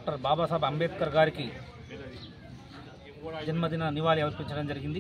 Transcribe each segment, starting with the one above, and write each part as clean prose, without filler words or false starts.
Doctor Babasaheb Ambedkar గారికి జన్మదిన నివాళి అర్పించడం జరిగింది.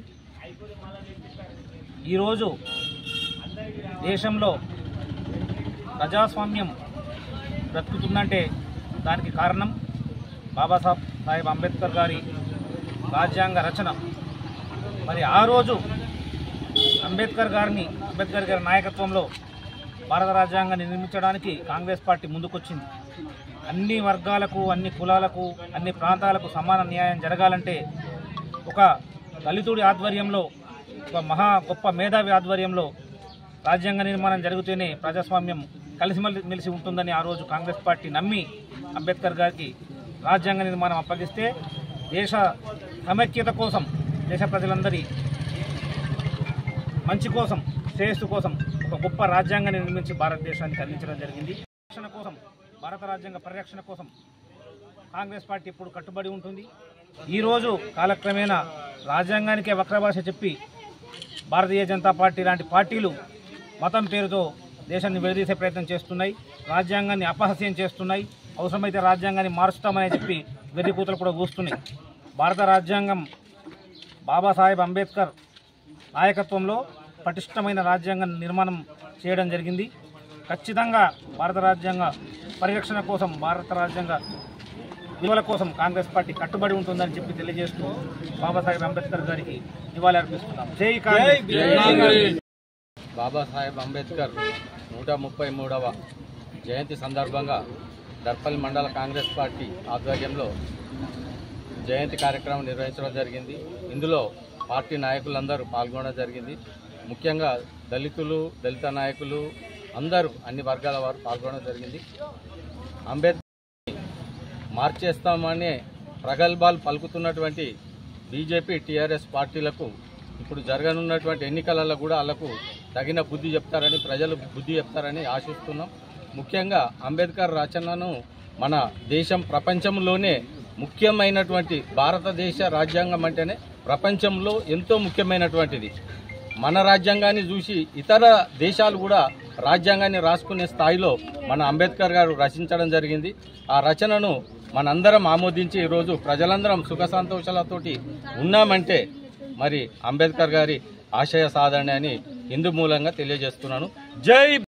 ఈరోజు దేశంలో ప్రజాస్వామ్యం బ్రతుకుతుందంటే దానికి కారణం బాబాసాహెబ్ అంబేద్కర్ గారి రాజ్యాంగ రచన. మరి ఆ రోజు అంబేద్కర్ గారి నాయకత్వంలో భారత రాజ్యాంగాన్ని నిర్మించడానికి కాంగ్రెస్ పార్టీ ముందుకొచ్చింది. అన్ని వర్గాలకు, అన్ని కులాలకు, అన్ని ప్రాంతాలకు సమాన న్యాయం జరగాలంటే ఒక దళితుడి ఆధ్వర్యంలో, ఒక గొప్ప మేధావి ఆధ్వర్యంలో రాజ్యాంగ నిర్మాణం జరిగితేనే ప్రజాస్వామ్యం కలిసిమెలిసి ఉంటుందని ఆ రోజు కాంగ్రెస్ పార్టీ నమ్మి అంబేద్కర్ గారికి రాజ్యాంగ నిర్మాణం అప్పగిస్తే దేశ సమైక్యత కోసం, దేశ ప్రజలందరి మంచి కోసం, శ్రేయస్సు కోసం ఒక గొప్ప రాజ్యాంగాన్ని నిర్మించి భారతదేశానికి అందించడం జరిగింది. భారత రాజ్యాంగ పరిరక్షణ కోసం కాంగ్రెస్ పార్టీ ఎప్పుడు కట్టుబడి ఉంటుంది. ఈరోజు కాలక్రమేణా రాజ్యాంగానికే వక్రభాష చెప్పి భారతీయ జనతా పార్టీ లాంటి పార్టీలు మతం పేరుతో దేశాన్ని విడదీసే ప్రయత్నం చేస్తున్నాయి, రాజ్యాంగాన్ని అపహాస్యం చేస్తున్నాయి, అవసరమైతే రాజ్యాంగాన్ని మారుస్తామని చెప్పి వెర్రికూతలు కూడా కూస్తున్నాయి. భారత రాజ్యాంగం బాబాసాహెబ్ అంబేద్కర్ నాయకత్వంలో పటిష్టమైన రాజ్యాంగ నిర్మాణం చేయడం జరిగింది. ఖచ్చితంగా భారత రాజ్యాంగ పరిరక్షణ కోసం, భారత రాజ్యాంగ విలువల కోసం కాంగ్రెస్ పార్టీ కట్టుబడి ఉంటుందని చెప్పి తెలియజేస్తూ బాబాసాహెబ్ అంబేద్కర్ గారికి నివాళి అర్పిస్తున్నాం. జై కాంగ్రెస్. బాబాసాహెబ్ అంబేద్కర్ 133వ జయంతి సందర్భంగా దర్పల్లి మండల కాంగ్రెస్ పార్టీ ఆధ్వర్యంలో జయంతి కార్యక్రమం నిర్వహించడం జరిగింది. ఇందులో పార్టీ నాయకులందరూ పాల్గొనడం జరిగింది. ముఖ్యంగా దళితులు, దళిత నాయకులు అందరూ, అన్ని వర్గాల వారు పాల్గొనడం జరిగింది. అంబేద్కర్ మార్చేస్తామనే ప్రగల్భాలు పలుకుతున్నటువంటి బీజేపీ, టీఆర్ఎస్ పార్టీలకు ఇప్పుడు జరగనున్నటువంటి ఎన్నికలలో కూడా వాళ్లకు తగిన బుద్ధి చెప్తారని, ప్రజలు బుద్ధి చెప్తారని ఆశిస్తున్నాం. ముఖ్యంగా అంబేద్కర్ రచనను మన దేశం ప్రపంచంలోనే ముఖ్యమైనటువంటి, భారతదేశ రాజ్యాంగం అంటేనే ప్రపంచంలో ఎంతో ముఖ్యమైనటువంటిది. మన రాజ్యాంగాన్ని చూసి ఇతర దేశాలు కూడా రాజ్యాంగాన్ని రాసుకునే స్థాయిలో మన అంబేద్కర్ గారు రచించడం జరిగింది. ఆ రచనను మనందరం ఆమోదించి ఈరోజు ప్రజలందరం సుఖ సంతోషాలతోటి ఉన్నామంటే మరి అంబేద్కర్ గారి ఆశయ సాధన అని హిందూ మూలంగా తెలియజేస్తున్నాను. జై